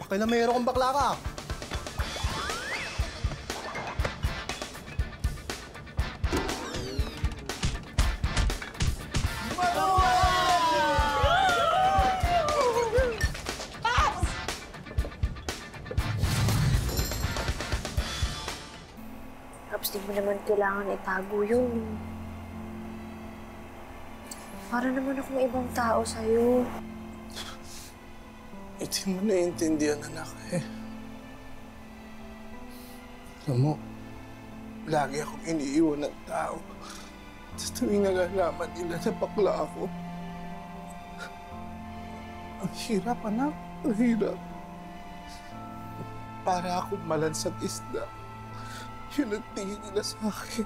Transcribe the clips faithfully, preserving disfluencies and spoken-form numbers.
Kailan mayroon kang bakla ka? Tapos di mo naman kailangan itago yun. Para naman akong ibang tao sa'yo. Hindi mo naiintindihan, anak, eh. Alam mo, lagi akong iniiwan ng tao. Sa tuwing nalalaman nila na bakla ako. Ang hirap, anak. Ang hirap. Para akong malansang isda. Yun ang tingin nila sa akin.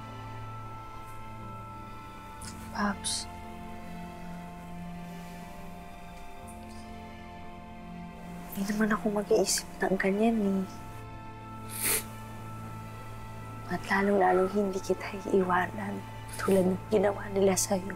Pops. Hindi naman ako mag-iisip ng ganyan eh. At lalong-lalong hindi kita iiwanan tulad ng ginawa nila sa'yo.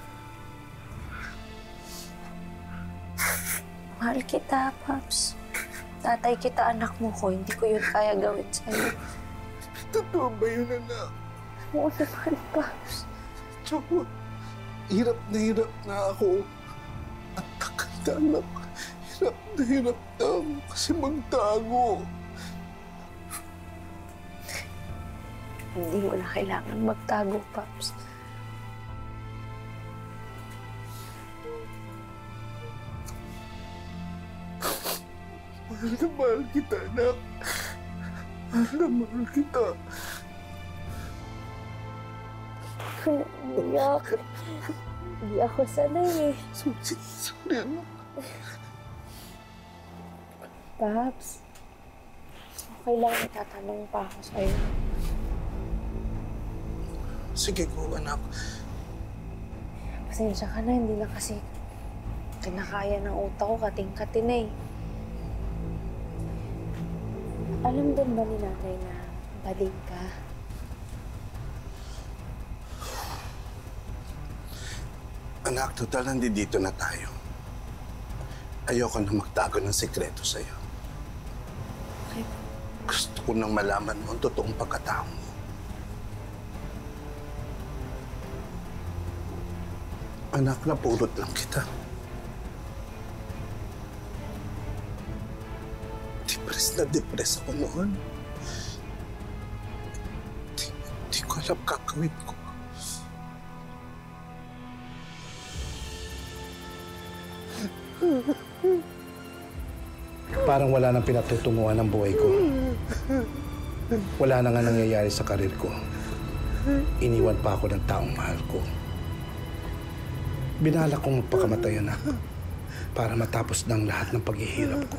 Mahal kita, Pops. Tatay kita, anak mo ko. Hindi ko yun kaya gawin sa'yo. Totoo ba yun, anak? Oo naman, Pops. Jowa, hirap na hirap na ako. At takanda, anak. Hirap na hirap na ako kasi magtago. Hindi mo na kailangan magtago, Pops. Mahal na mahal kita, anak. Mahal na mahal kita. Ako na umiyak. Hindi ako sanay eh. Sorry, sorry, anak. Pops, okay lang, tatanong pa ako sa'yo. Sige, go, anak. Pasensya ka na, hindi na kasi kinakaya ng utak ko, kating-katin eh. Alam din ba ni nanay na bading ka? Anak, total nandito na tayo. Ayoko na magtago ng sekreto sa'yo. Okay. Gusto ko nang malaman mo ang totoong pagkatao mo. Anak, napulot lang kita. Depress na depress ako noon. Di, di ko alam kakawin ko. Parang wala nang pinatutunguhan ng buhay ko. Wala na nga nangyayari sa karir ko. Iniwan pa ako ng taong mahal ko. Binalak kong magpakamatay, anak, para matapos ng lahat ng paghihirap ko.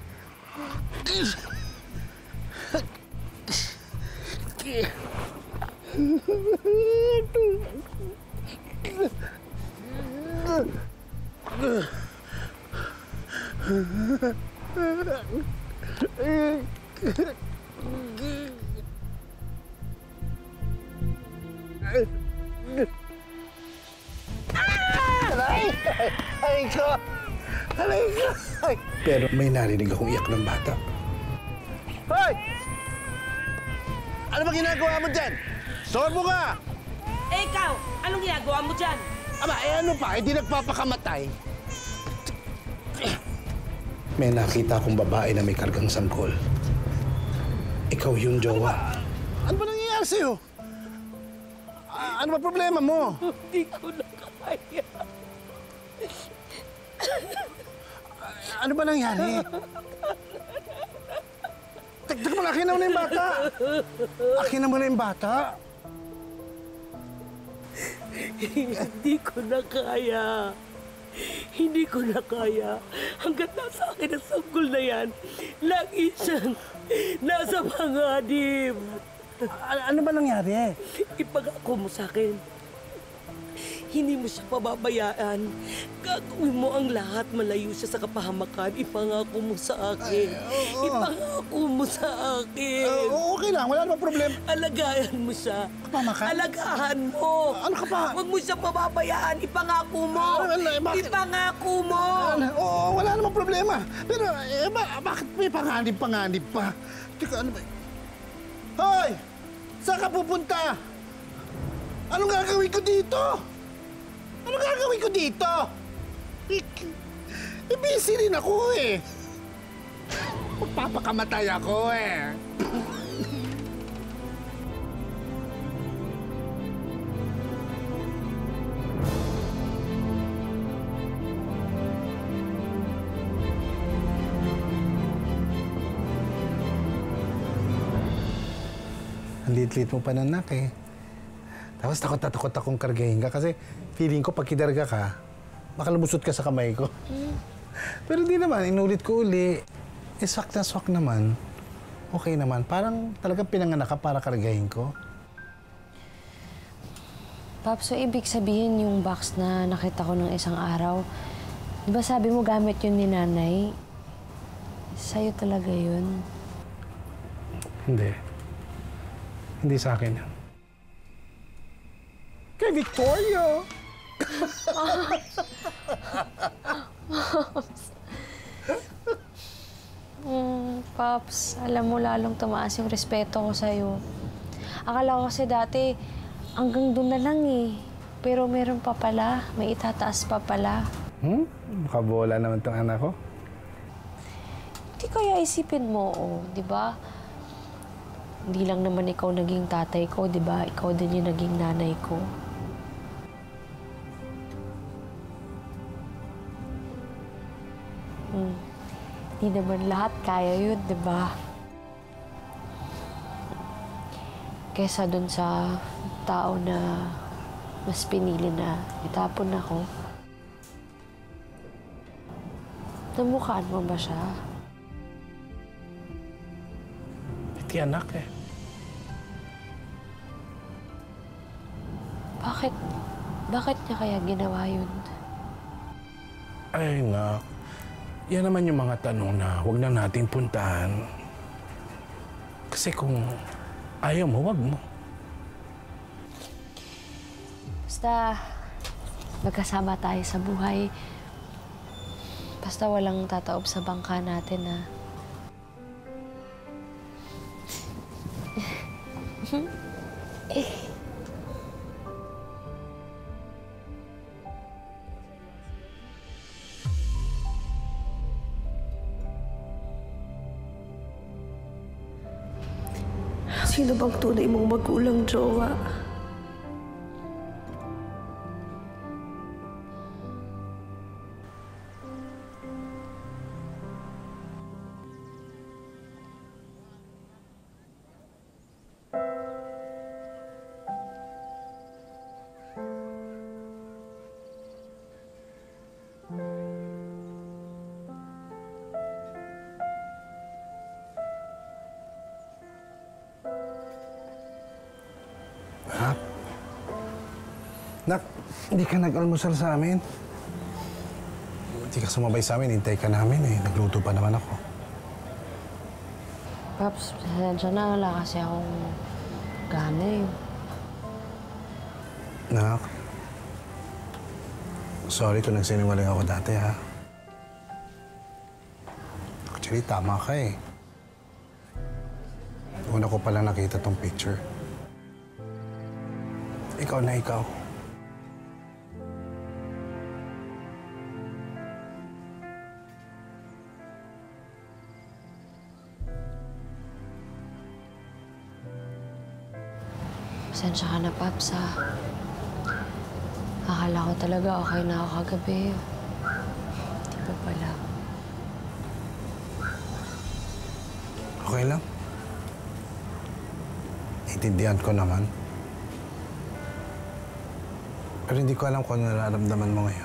Aray ko! Aray ko! Pero may narinig akong iyak ng bata. Hoy! Ano ba ginagawa mo dyan? Sorbo ka! Eh, ikaw! Anong ginagawa mo dyan? Aba, eh ano pa? Hindi nagpapakamatay. May nakita akong babae na may kargang sanggol. Ikaw yun, Jowa. Ano ba nangyayari sa'yo? Ah, ano ba problema mo? Hindi ko na kaya. Ano ba nangyari? Teka mo, akin na mo na yung bata. Akin na mo na yung bata. Hindi ko na kaya. Hindi ko na kaya. Hanggat nasa akin ang sanggol na yan, lagi siyang nasa panganib. A- ano ba nangyari? Ipangako mo sa akin. Hindi mo siya pababayaan. Gagawin mo ang lahat, malayo siya sa kapahamakan. Ipangako mo sa akin. Ay, oo. Ipangako mo sa akin. Uh, okay lang, wala namang problema. Alagayan mo siya. Kapahamakan? Alagahan mo. Ano ka pa? Huwag mo siya pababayaan. Ipangako mo. Ano, ano, bakit? Ipangako mo. Ano, oo, wala namang problema. Pero, eh, ba, bakit may panganib-panganib pa? Teka, ano ba? Hoy! Saan ka pupunta? Anong gagawin ko dito? Anong gagawin ko dito? Eh, busy rin ako eh. Magpapakamatay ako eh. Ang liit-liit mo pa nanak eh. Tapos takot na takot akong kargahin ka kasi feeling ko pag kidarga ka, baka lumusot ka sa kamay ko. Mm. Pero di naman, inulit ko uli. Eh, swak na swak naman. Okay naman. Parang talagang pinanganak ka para kargahin ko. Pap, so ibig sabihin yung box na nakita ko ng isang araw, di ba sabi mo gamit yun ni nanay? Sa'yo talaga yun? Hindi. Hindi sa akin yan. Kay Victoria! mm, Paps, alam mo lalong tumaas yung respeto ko sa'yo. Akala ko kasi dati hanggang doon na lang eh. Pero meron pa pala, may itataas pa pala. Hmm? Makabola naman tong anak ko. Hindi kaya isipin mo, oh, di ba? Hindi lang naman ikaw naging tatay ko, di ba? Ikaw din yung naging nanay ko. Hmm. Hindi naman lahat kaya yun, di ba? Kesa dun sa tao na mas pinili na itapon ako. Namukhaan mo ba siya? Hindi anak eh. Bakit? Bakit niya kaya ginawa yun? Ay, nak. Yan naman yung mga tanong na huwag na natin puntahan. Kasi kung ayaw mo, huwag mo. Basta magkasama tayo sa buhay. Basta walang tataob sa bangka natin, ha? eh. Sino bang tunay mong magulang, Jowa? Nak? Nak, hindi ka nag-almusal sa amin. Hindi ka sumabay sa amin, hintay ka namin eh. Nagluto pa naman ako. Paps, pasensya na. Wala kasi akong gana eh. Nak, sorry kung nagsinungaling ako dati, ha? Actually, tama ka eh. Una ko pala nakita tong picture. Ikaw na ikaw. Pasensya ka na, Paps, ha? Akala ko talaga okay na ako kagabi. Di ba pala? Okay lang. Intindihan ko naman. Pero hindi ko alam kung ano nararamdaman mo ngayon.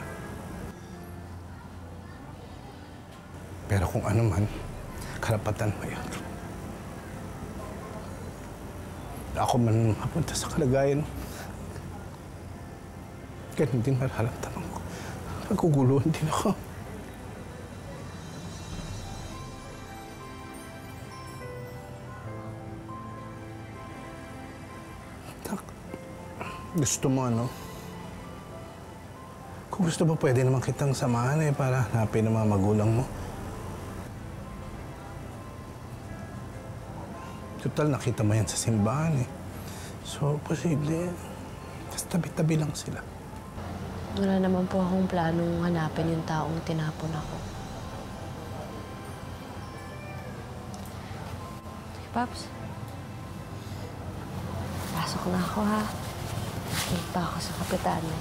Pero kung ano man, karapatan mo yun. Ako man mapunta sa kalagayan, Ganun din mararamdaman ko. Naguguluhan din ako. Tak, gusto mo ano? Kung gusto mo, pwede naman kitang samahan eh para hanapin ang mga magulang mo. Total, nakita mo yan sa simbahan eh. So, posible, tas tabi-tabi lang sila. Wala naman po akong planong hanapin yung taong tinapon ako. Paps, pasok na ako ha. Wait pa ako sa kapitan eh.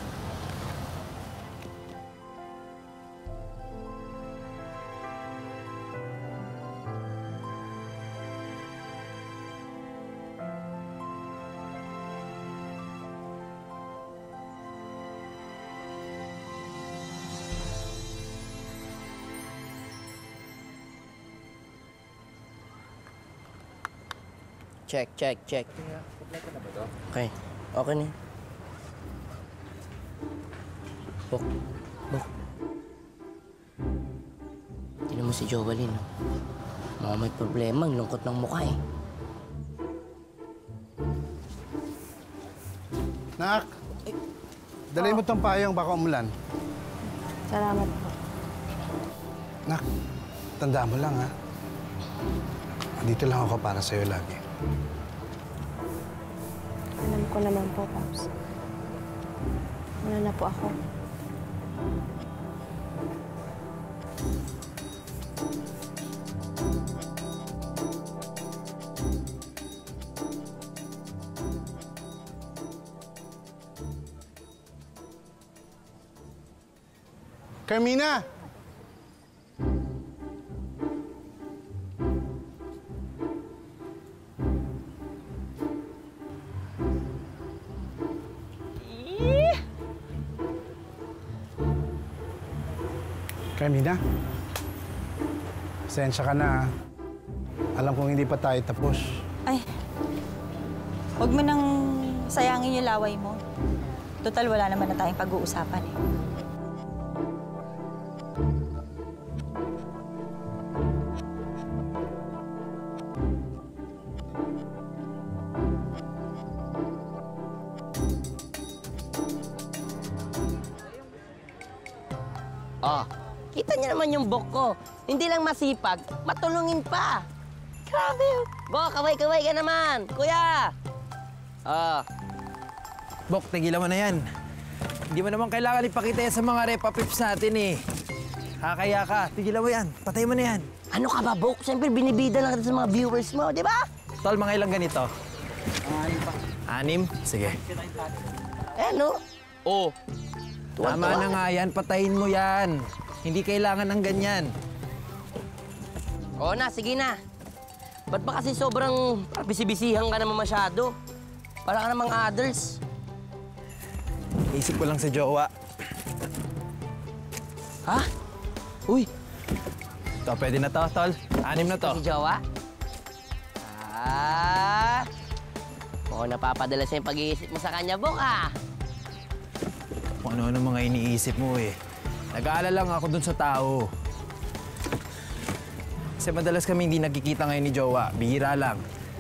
Check, check, check. Okay. Okay na. Bok. Bok. Tignan mo si Jowa, no? Mga may problema, ang lungkot ng mukha eh. Nak! Dalay mo tong payong, baka umulan. Salamat po. Nak, tandaan mo lang ha. Dito lang ako para sa'yo lagi. Alam ko naman po, Paps. Wala na po ako. Carmina! Carmina, pasensya ka na. Alam kong hindi pa tayo tapos. Ay, huwag mo nang sayangin yung laway mo. Total, wala naman na tayong pag-uusapan eh. Oh, kita niya naman yung bok ko. Hindi lang masipag, matulungin pa. Grabe. Bok, kaway-kaway ka naman. Kuya! Oh. Bok, tigilan mo na yan. Hindi mo naman kailangan ipakita yan sa mga repa pips natin eh. Kakaya ka, tigilan mo yan. Patay mo na yan. Ano ka ba, Bok? Siyempre, binibida lang kita sa mga viewers mo, di ba? Tol, mga ilang ganito? Anim pa. Anim? Sige. Eh, no? Oh. Tama na nga yan, patayin mo yan. Hindi kailangan ng ganyan. Oo na, sige na. Ba't ba kasi sobrang bisibisihan ka naman masyado? Para ka namang others. Isip ko lang sa Jowa. Ha? Uy, Ito, pwede na to, tol. Anim na to. si Jowa? Ah! Oo, napapadala sa yung pag-iisip mo sa kanya, Bok, ah. Kung ano-ano mga iniisip mo eh. Nag-aalala lang ako dun sa tao. Kasi madalas kami hindi nagkikita ngayon ni Jowa. Bihira lang.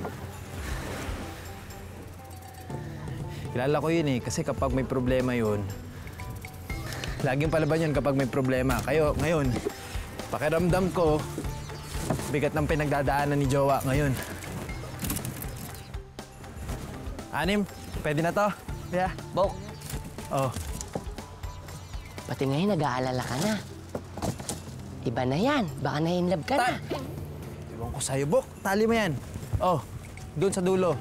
Kilala ko yun eh, kasi kapag may problema yun, laging palaban yun kapag may problema. Kayo, ngayon, pakiramdam ko, bigat ng pinagdadaanan ni Jowa ngayon. Anim, pwede na to? Yeah. Bok, Oh. pati ngayon nag-aalala ka na. Iba na yan. Baka na-inlove ka na. Ewan ko sa'yo, Bok. Tali mo yan. Oh, doon sa dulo.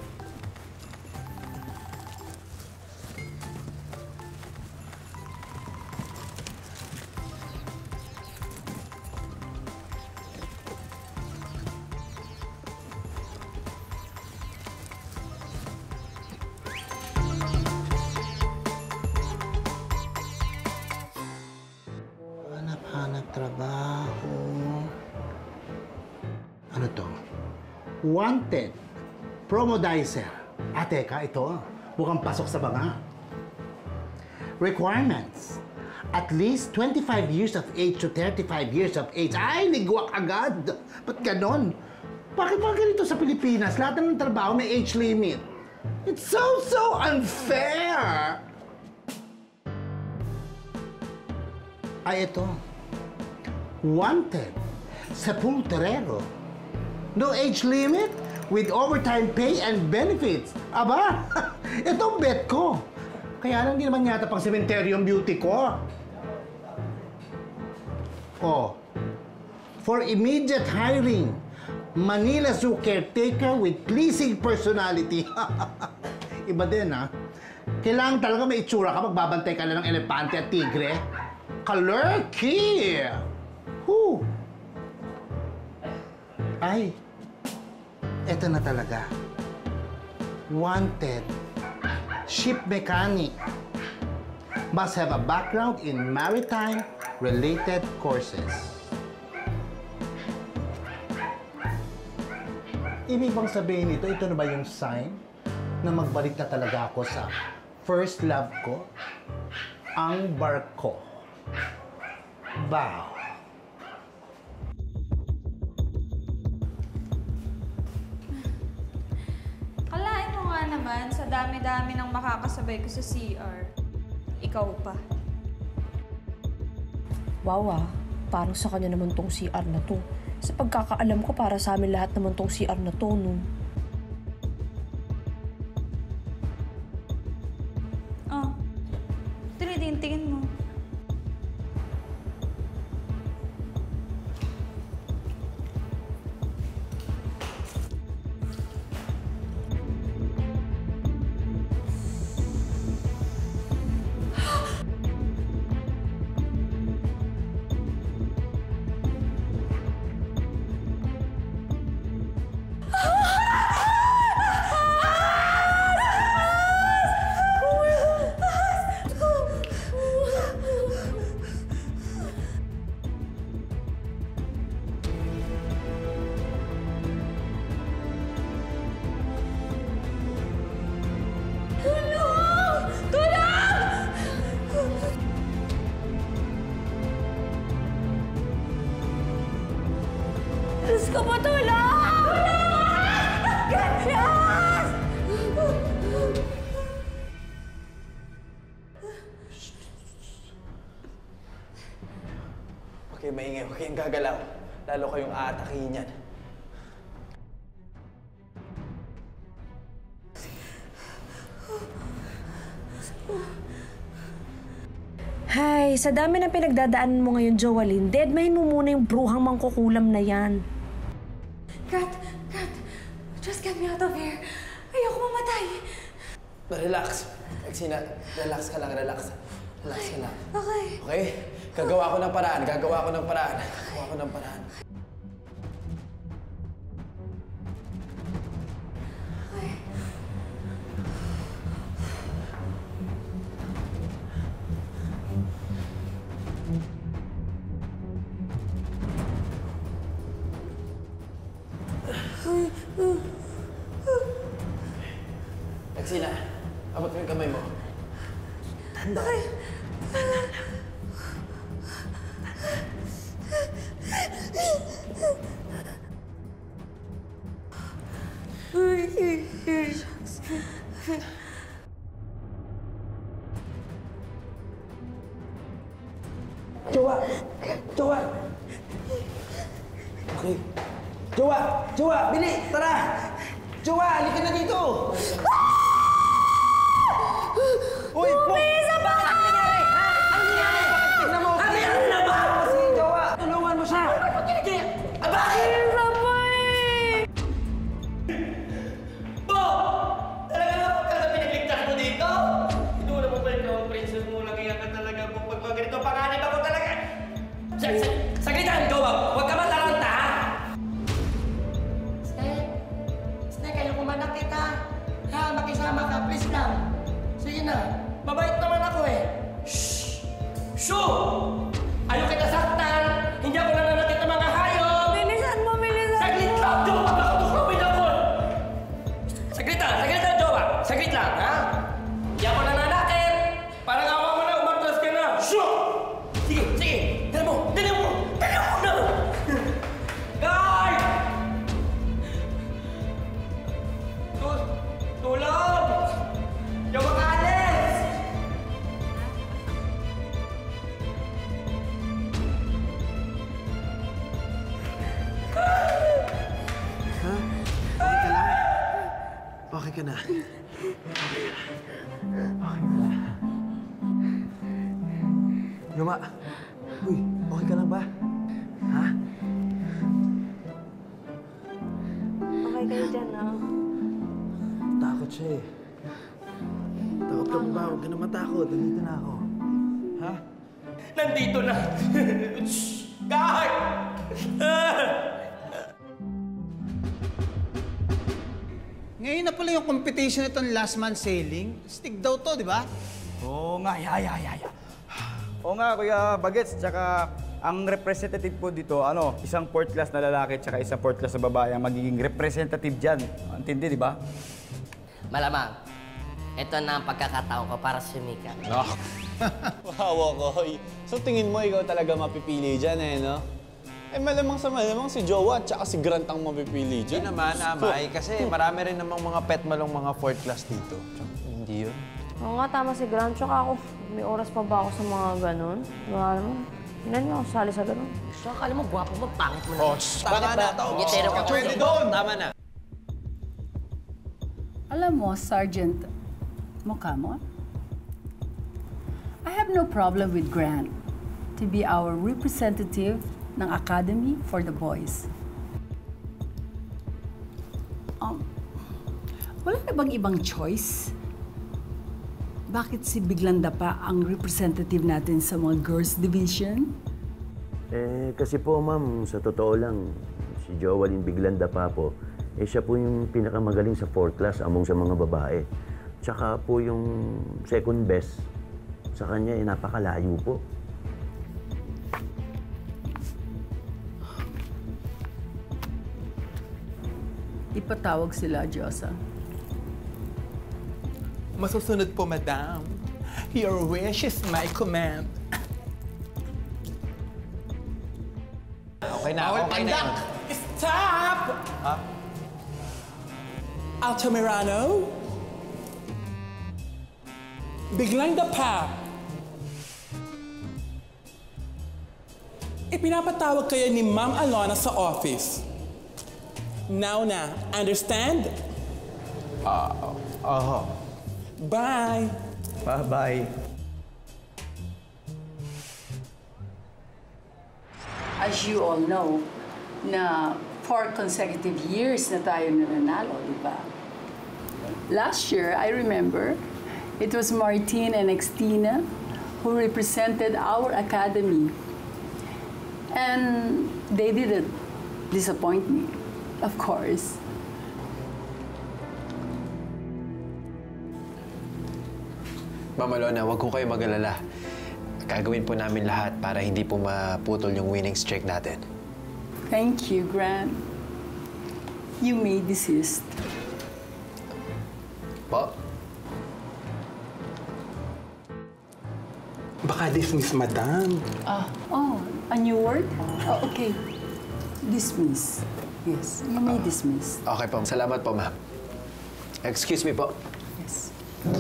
Hanap-hanap trabaho. Ano to? Wanted. Promodizer. Ah, teka, ito. Mukhang pasok sa banga. requirements. At least twenty-five years of age to thirty-five years of age. Ay, ligwak agad. Ba't ganon? Bakit ba ganito sa Pilipinas? Lahat ng trabaho may age limit. It's so, so unfair! Ay, ito. Wanted. Sepulturero. No age limit with overtime pay and benefits. Aba, ito bet ko. Kaya lang di naman yata pang cemetery yung beauty ko. Oh, for immediate hiring, Manila Zoo caretaker with pleasing personality. Iba din, ha? Kailangan talaga may itsura ka, magbabantay ka na ng elepante at tigre. Kalurky! Whew! Ay, eto na talaga. Wanted. Ship mechanic. Must have a background in maritime-related courses. Ibig bang sabihin nito, ito na ba yung sign na magbalik na talaga ako sa first love ko? Ang barko. Wow. Kalain mo nga naman, sa dami-dami ng makakasabay ko sa C R. Ikaw pa. Wow ah, parang sa kanya naman tong C R na to. Sa pagkakaalam ko, para sa amin lahat naman tong C R na to, no? Oh, tinitingin mo. Diyos ko po, tulong! Yes! Okay, maingay. Huwag kayong gagalaw. Lalo kayong aatakihin yan. Hay, sa dami ng pinagdadaanan mo ngayon, Jowalyn, deadmahin mo muna yung bruhang mangkukulam na yan. Kat, Kat, just get me out of here. Ayoko mamatay. Relax. Agsina, relax ka lang, relax. Relax ka lang. Okay. Okay? Gagawa ko ng paraan, gagawa ko ng paraan. Gagawa ko ng paraan. Agsina, abot mo yung kamay mo. Tanda. Jowa! Jowa! Okay. Jowa! Jowa! Bili! Tara! Jowa! Halika na dito! Uy! Bumisa pa ka! Ano nangyari? Ano nangyari? Tignan mo! Ano yan na ba? Si Jowa! Tulungan mo siya! Ah, bakit? Bumisa pa eh! Bo! Talaga na po talaga pinagligtas mo dito? Inuuna mo pa yung crown princess mo lang iyan ka talaga po. Pag mga ganito panganib ako talaga. Sa, sa, saglitan, Jowa! Huwag ka mataranta, ha? Snake, Snake, ayaw kumanak kita. Ha, makisama ka, please lang. Sige na. Mabait naman ka na. Okay na. Okay na. Jowa, uy, okay ka lang ba? Ha? Okay kayo dyan, ah. Takot siya eh. Takot ka ba? Huwag ka na matakot. Nandito na ako. Ha? Nandito na! Shh! Guard! Ngayon na pala yung competition itong last man sailing. Stick daw to, di ba? Oo nga, ya, ya, ya, ya. Oo nga, Kuya Bagets. Tsaka, ang representative po dito, ano, isang fourth class na lalaki tsaka isang fourth class na babae ang magiging representative dyan. Antindi, di ba? Malamang, ito na ang pagkakataon ko para sumikat. No. Wow, Koy. So tingin mo ikaw talaga mapipili dyan eh, no? Eh malamang sa malamang si Jowa at saka si Grant ang mapipili dyan. Hindi naman, Amay. Kasi marami rin namang mga pet malong mga fourth class dito. Hindi yun. Oo nga, tama si Grant. Tsaka ako, may oras pa ba ako sa mga ganun? Wala naman. Hinan niyo ako sali sa ganun. So, akala mo, gwapo mo, pangit mo na. Oh, tama na to. Ngitero ka. Pwede doon. Tama na. Alam mo, Sergeant Mocamon, I have no problem with Grant to be our representative ng Academy for the Boys. Um, wala na bang ibang choice? Bakit si Biglanda pa ang representative natin sa mga girls division? Eh, kasi po, ma'am, sa totoo lang, si Joalyn Biglanda pa po, eh siya po yung pinakamagaling sa fourth class among sa mga babae. Tsaka po yung second best sa kanya, eh, napakalayo po. Ipatawag sila, Diyosa. Masusunod po, madam. Your wish is my command. Okay na, okay na yun. Stop! Ha? Altamirano? Biglang dapa. Ipinapatawag kayo ni Ma'am Alona sa office. Now na, understand? Ah, aha. Bye! Bye-bye. As you all know, na four consecutive years na tayo nananalo, di ba? Last year, I remember, it was Martin and Extina who represented our academy. And they didn't disappoint me, of course. Ma'am Alona, huwag ko kayo mag-alala. Gagawin po namin lahat para hindi po maputol yung winning streak natin. Thank you, Grant. You may desist. Po? Baka dismiss, madam. Ah, oh, a new word? Oh, okay. Dismiss. Yes, you may dismiss. Okay po. Salamat po, ma'am. Excuse me po. Yes.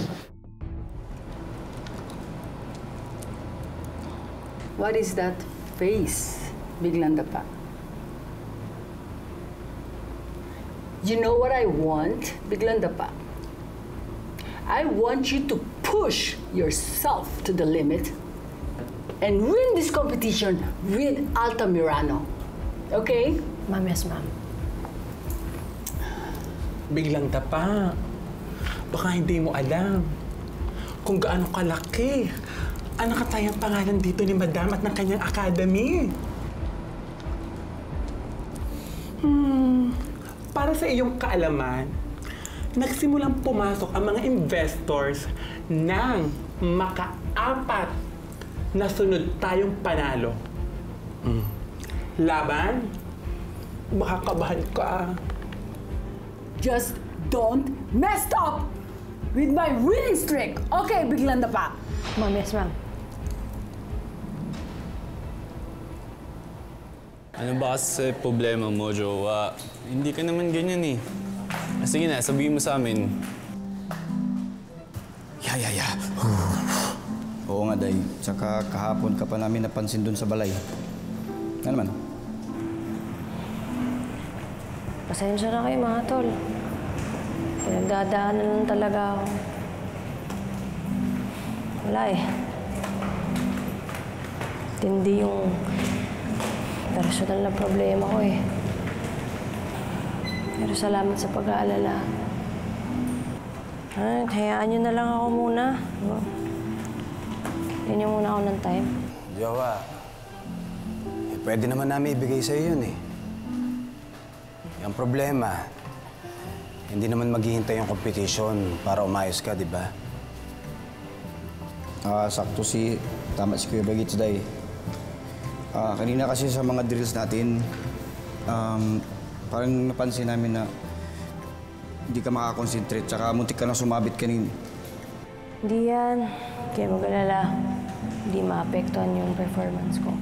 What is that face, Biglanda pa? You know what I want, Biglanda pa? I want you to push yourself to the limit and win this competition with Altamirano. Okay? Ma'am, yes, ma'am. Biglang tapa. Baka hindi mo alam kung gaano kalaki ang nakatayang pangalan dito ni Madam at ng kanyang academy. Hmm, para sa iyong kaalaman, nagsimulang pumasok ang mga investors ng makaapat na sunod tayong panalo. Hmm. Laban? Baka kabahan ka. Just don't mess up with my winning streak. Okay, Biglanda pa. Ma'am, yes, ma'am. Ano ba kasi problema mo, Jowa? Hindi ka naman ganyan eh. Ah, sige na, sabihin mo sa amin. Ya, ya, ya. Oo nga, Day. Tsaka kahapon ka pa namin napansin dun sa balay. Ano naman? Pasensya na kayo, mga tol. Pinagdadaanan lang talaga ako. Wala eh. Tindi yung personal na problema ko eh. Pero salamat sa pag-aalala. Ay, hayaan nyo na lang ako muna. Yan yung muna ako ng time. Jowa, eh, pwede naman namin ibigay sa'yo yun eh. Yung problema, hindi naman maghihintay yung competition para umayos ka, di ba? Ah, sakto si... Tama si Kuya Bagets day. Ah, kanina kasi sa mga drills natin, um, parang napansin namin na hindi ka makakonsentrate, tsaka muntik ka na sumabit kanina. Hindi yan. Kaya mag-alala. Hindi maapektuhan yung performance ko.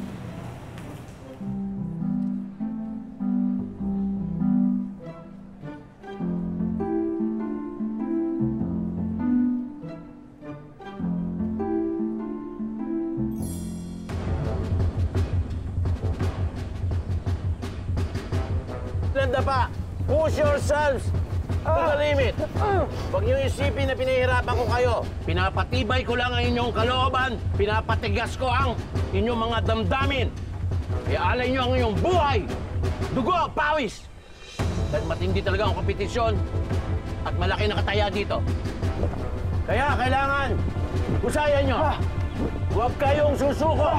Landa pa! Push yourselves to the limit! Huwag niyo isipin na pinahihirapan ko kayo. Pinapatibay ko lang ang inyong kalooban. Pinapatigas ko ang inyong mga damdamin. Iaalay niyo ang inyong buhay. Dugo, pawis! Dahil matindi talaga ang kompetisyon at malaki na kataya dito. Kaya kailangan usayan niyo. Huwag kayong susuko.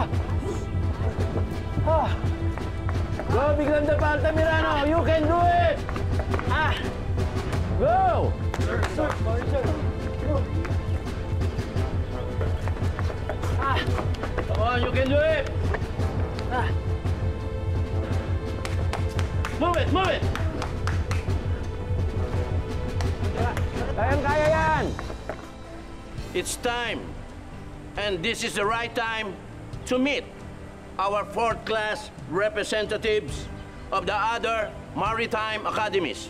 Go, Biglanda pa, Altamirano! You can do it! Ah! Go! Sir, sir, sir. Ah! Come on, you can do it! Ah! Move it, move it! Kayang-kaya yan! It's time. And this is the right time to meet our fourth-class representatives of the other maritime academies.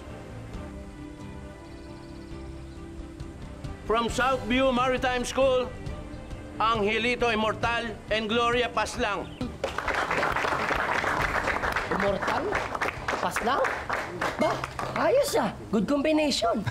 From Southview Maritime School, Angelito Immortal and Gloria Paslang. Immortal? Paslang? Ba, ayos ah. Good combination.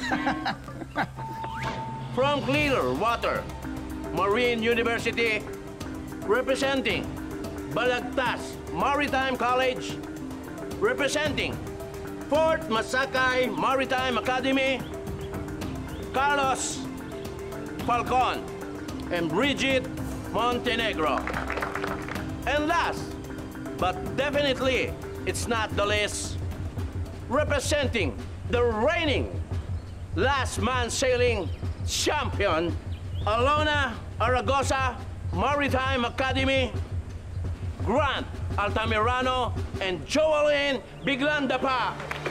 From Clearwater Marine University, representing Balagtas Maritime College, representing Fort Masakay Maritime Academy, Carlos Falcon and Bridget Montenegro. And last, but definitely it's not the least, representing the reigning last man sailing champion, Alona Aragosa Maritime Academy, Grant Altamirano and Jowa Biglanda pa.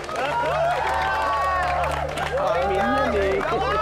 Amin yun eh.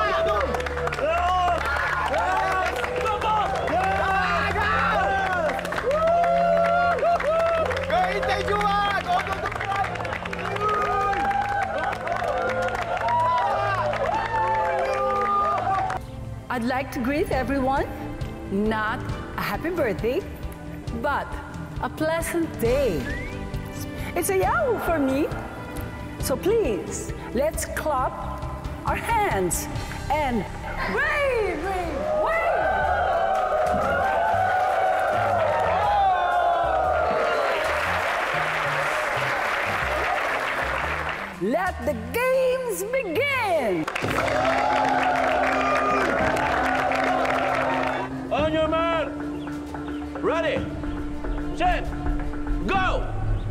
I'd like to greet everyone, not a happy birthday, but a pleasant day. It's a Yahoo for me. So please, let's clap our hands and wave, wave, wave! Let the games begin! On your mark! Ready! Set! Go!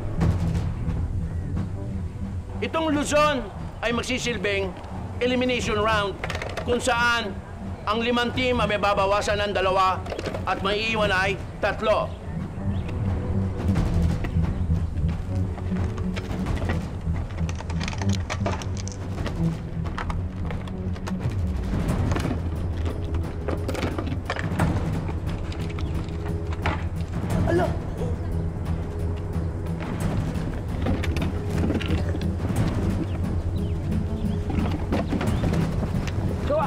Itong Luzon ay magsisilbing elimination round kung saan ang limang team ay may babawasan ng dalawa at may iiwan ay tatlo. Alo! Jowa!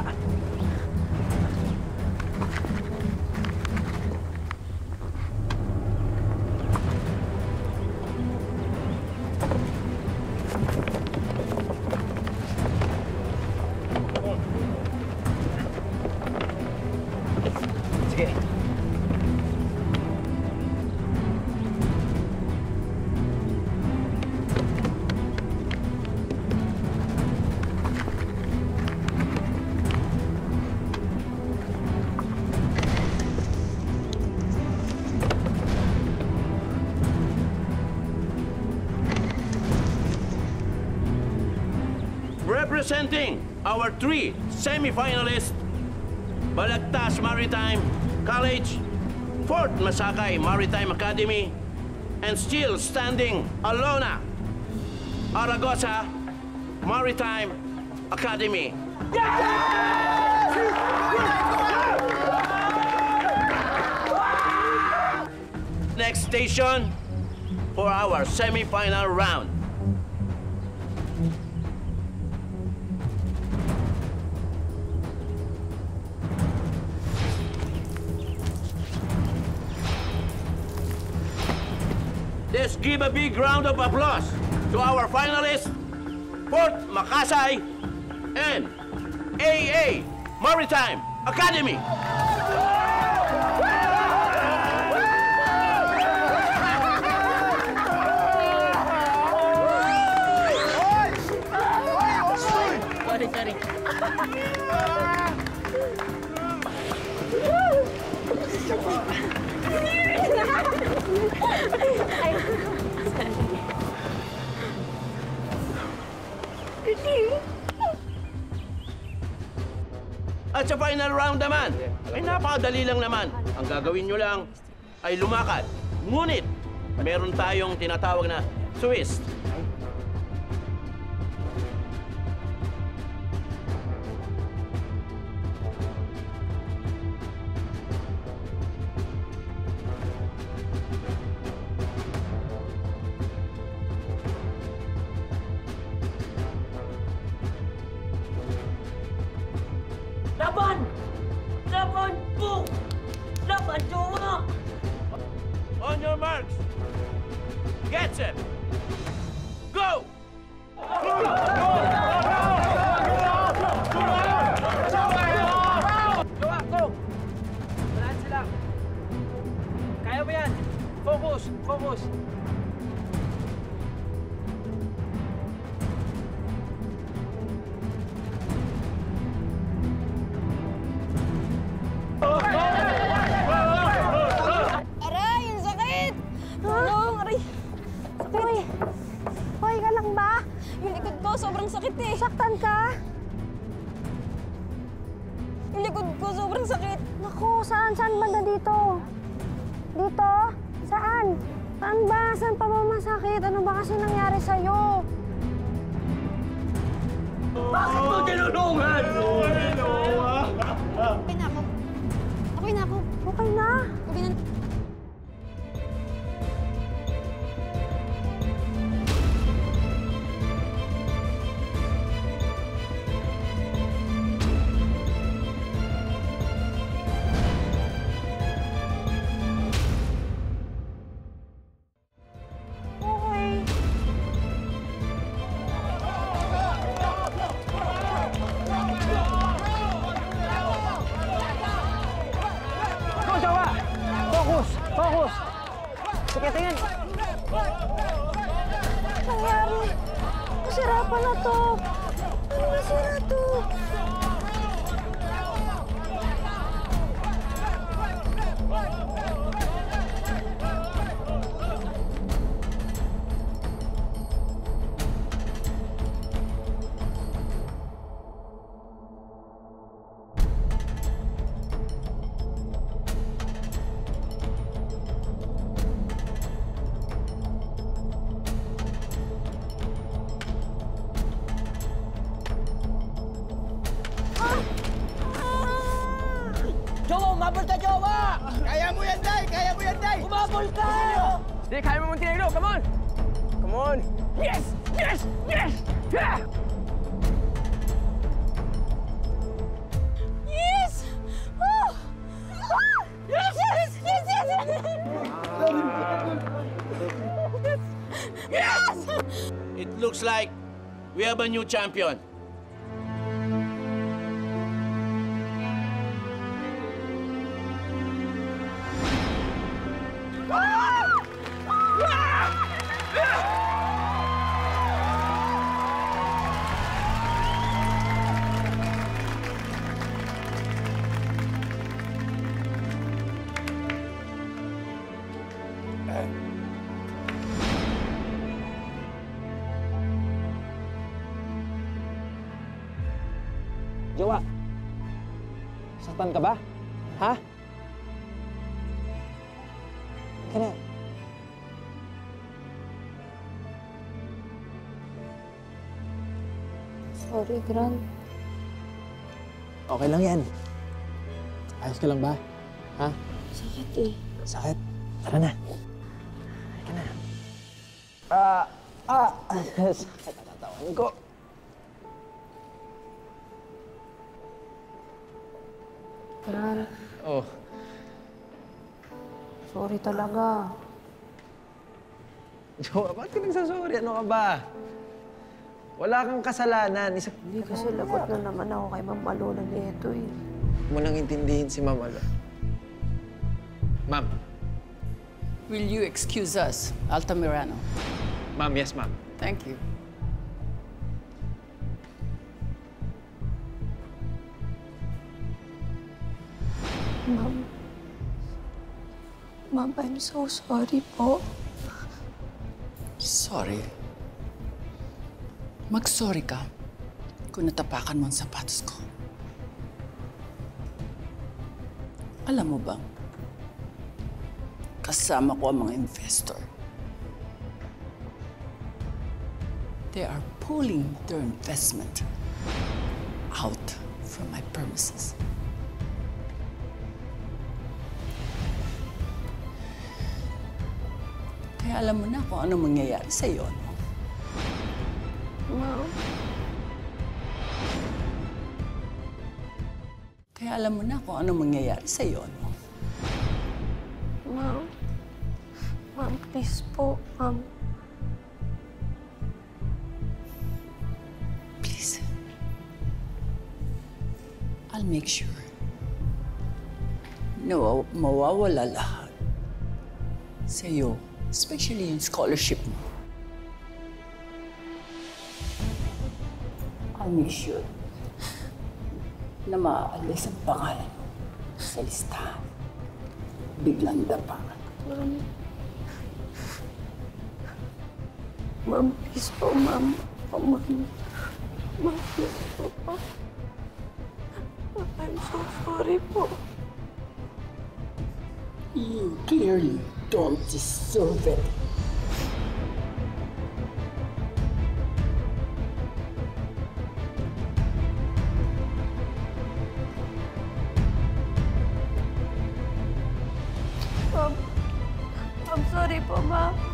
representing our three semi-finalists, Balagtas Maritime College, Fort Masakay Maritime Academy, and still standing Alona, Aragosa Maritime Academy. Next station for our semi-final round. Let's give a big round of applause to our finalists, Port Makasay and A A Maritime Academy. Sorry, sorry. At sa final round naman, ay napakadali lang naman. Ang gagawin nyo lang ay lumakad. Ngunit, meron tayong tinatawag na twist. Laban! Laban po! Laban, Jowa! On your marks. Get set. Go! Jowa, go! Walaan sila. Kaya mo yan. Focus, focus. Aray, ang sakit! Tulong, aray. Hoy, hoy ka lang ba? Yung likod ko, sobrang sakit eh. Saktan ka? Yung likod ko, sobrang sakit. Naku, saan? Saan banda dito? Dito? Saan? Saan ba? Saan pa ba masakit? Ano ba kasi nangyari sa'yo? Bakit mo tinulungan? Okay na ako. Okay na ako. Okay na. Okay na. Go, Jowa! Focus! Focus! Sige, tingin! Nangyari. Masirapan na to. Ano masira to? Jowa, umabol ka, Jowa! Kaya mo yan, Day! Kaya mo yan, Day! Umabol ka! Hindi, kaya mo Montenegro! Come on! Come on! Yes! Yes! Yes! Yeah! Yes! Oh! Oh! Yes! Yes! Yes! Yes! Yes! It looks like we have a new champion. Jowa, saktan ka ba? Ha? Kaya Sorry, Gran. okay lang yan. Ayos ka lang ba? Ha? Sakit eh. Sakit? Tara na. Halika na. Ah, ah, sakit ang katawan ko. Gran, Oh, sorry talaga. Jowa, ba't ka nagsasorry? Ano ka ba? Wala kang kasalanan. Isa... Hindi kasi lagot na naman ako kay Ma'am Alona nito eh. Huwag mo nang intindihin si Ma'am Alo. Ma'am. Will you excuse us, Altamirano? Ma'am, yes, ma'am. Thank you. Ma'am. Ma'am, I'm so sorry po. Sorry. Mag-sorry ka kung natapakan mo ang sapatos ko. Alam mo ba, kasama ko ang mga investor. They are pulling their investment out from my premises. Kaya alam mo na kung ano mangyayari sa iyo, no? Ma'am. Kaya alam mo na kung ano mangyayari sa iyo, no? Ma'am. Ma'am, please po, ma'am. Please. I'll make sure na mawawala lahat sa iyo, especially yung scholarship mo. I'll make sure na maaalis ang pangalan mo sa listahan. Biglang dapa. Ma'am. Ma'am, please po, ma'am. Oh, ma'am. Ma'am, please po. I'm so sorry po. You clearly don't deserve it. Ma'am, I'm sorry po, ma'am.